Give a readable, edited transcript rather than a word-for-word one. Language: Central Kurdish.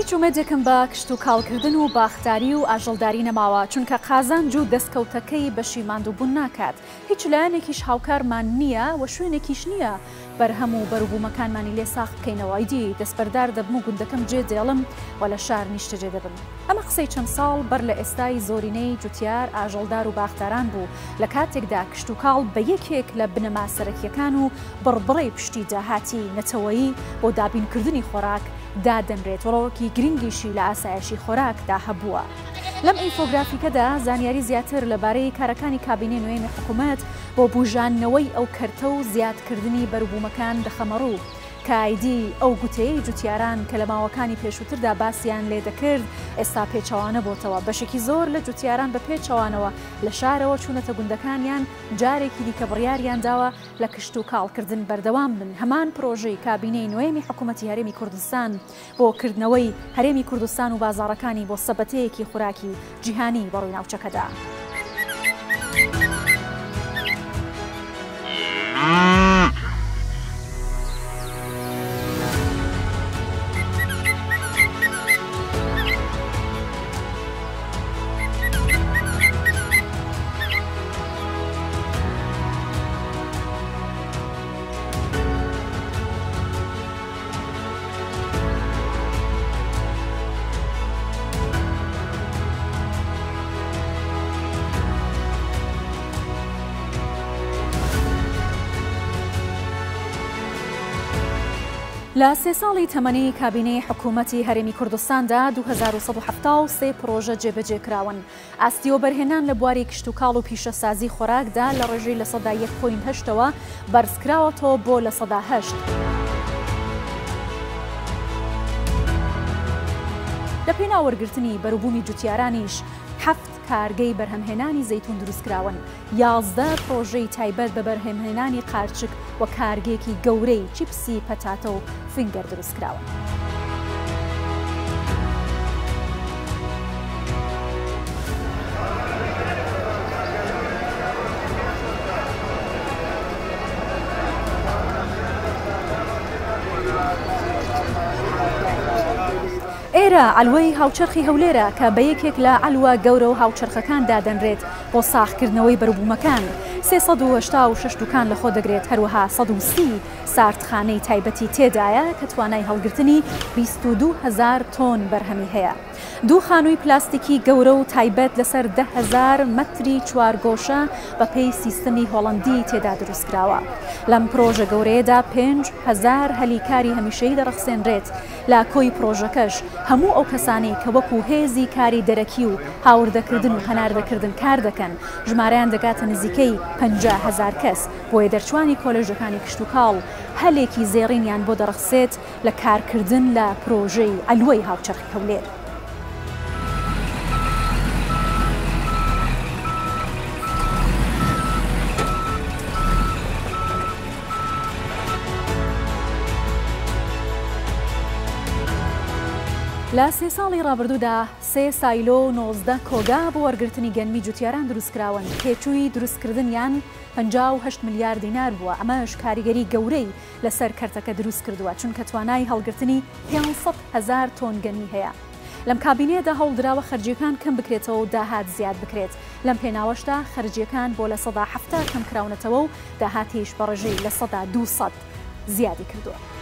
هیچ ومێدێکم بە کشت و کاڵکردن و باختاری و ئاژەڵداری نەماوە چونکە قازانج و دەستکەوتەکەی بەشی ماندووبوون ناکات. هیچ لایەنێکیش هاوکارمان نییە و شوێنێکیش نییە بەرهەم و بەروبوومەکانمانی لێ ساخت بکەینەوە. ئیدی دەستبەردار دەبم و گوندەکەم جێ دێڵم و لە شار نیشتەجێ دەبم. ئەمە قسەی چەند ساڵ بەر لە ئێستای زۆرینەی جوتیار ئاژەڵدار و باختاران بوو لە کاتێکدا کشت و کاڵ بە یەکێک لە بنەما سەرەکیەکان و بڕبڕی پشتی داهاتی نەتەوەیی بۆ دابینکردنی خۆراک دادەنرێت وەڵەوەکی گرنگیشی لە ئاسایشی خۆراکدا هەبووە. لەم ئینفۆگرافیکەدا زانیاری زیاتر لەبارەی کارەکانی کابینەی نوێنی حکوومەت بۆ بوژانەوەی ئەو کەرتە و زیادکردنی بەروبوومەکان دەخەمەڕوو کایدی ئەو گوتەیەی جوتیاران کە لە ماوەکانی پێشووتردا باسییان لێ دەکرد ئێستا پێچەوانە بۆتەوە. بەشێکی زۆر لە جوتیاران بە پێچەوانەوە لە شارەوە چوونەتە گوندەکانیان جارێکی دیکە بڕیاریان داوە لە کشت و کاڵکردن بەردەوام بن. هەمان پرۆژەی کابینەی نوێمی حکوومەتی هەرێمی کوردستان بۆ کردنەوەی هەرێمی کوردستان و بازاڕەکانی بۆ سەبەتەیەکی خوراکی جیهانی بەڕووی ناوچەکەدا. لە سێ ساڵی تەمەنی کابینەی حکوومەتی هەرێمی کوردستاندا 2173 پرۆژە جێبەجێکراون. ئاستیۆ بەرهێنان لە بواری کشت و کاڵ و پیشەسازی خۆراکدا لە ڕێژەی لە سەدا 1.8ەوە بەرزکراوەتەوە بۆ لە سەدا 8. لە پێی ناوەرگرتنی بەروبوومی جوتیارانیش 7 کارگەی بەرهەمهێنانی زەیتون دروستکراون، 11 پرۆژەی تایبەت بە بەرهەمهێنانی قارچک و کارگێکی گەورەی چیپسی پەتاتە و فینگەر دروستکراون. ئێرە ئەلوەی هاوچەرخی هەولێرە کە بە یەکێک لە ئەلوە گەورە و هاوچەرخەکاندا دەنرێت بۆ ساختکردنەوەی بەروبوومەکان. 386 دوکان لەخۆ دەگرێت، هەروەها 130 ساردخانەی تایبەتی تێدایە کە توانای هەڵگرتنی 22,000 تۆن بەرهەمی هەیە. 2 خانووی پلاستیکی گەورە و تایبەت لەسەر 10,000 مەتری چوارگۆشە بە پێی سیستەمی هۆڵەندی تێدا دروستکراوە. لەم پرۆژە گەورەیەدا 5,000 هەلیکاری هەمیشەیی دەرەخسێنرێت. لە کۆی پرۆژەکەش هەموو ئەو کەسانەی کە وەکو هێزی کاری دەرەکی و هاوردەکردن و هەناردەکردن کار دەکەن ژمارەیان دەگاتە نزیکەی 50,000 کەس بۆیە دەرچوانی کۆلێژەکانی کشت و کاڵ هەلێکی زێڕینیان بۆ دەرەخسێت لە کارکردن لە پرۆژەی ئەلوەی هاوچەرخی هەولێر. لە سێ ساڵی ڕابردوودا 3 سایلۆ و 19 کۆگا بۆ وەرگرتنی گەنمی جوتیاران دروستکراون. پێچووی دروستکردنیان 58 میلیارد دینار بووە. ئەمەش کاریگەری گەورەی لەسەر کەرتەکە دروست کردووە چونکە توانای هەڵگرتنی 500,000 تۆن گەنمی هەیە. لەم کابینەیەدا هەوڵدراوە خەرجیەکان کەم بکرێتەوە و داهات زیاد بکرێت. لەم پێناوەشدا خەرجیەکان بۆ لە 170 کەم کراونەتەوە و داهاتیش بە ڕێژەی لە 200 زیادی کردووە.